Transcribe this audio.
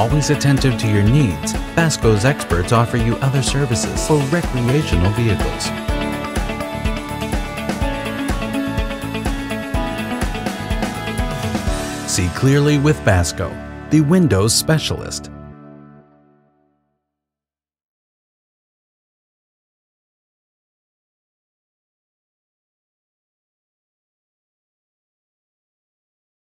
always attentive to your needs, Basco's experts offer you other services for recreational vehicles. See clearly with Basco, the Windows specialist.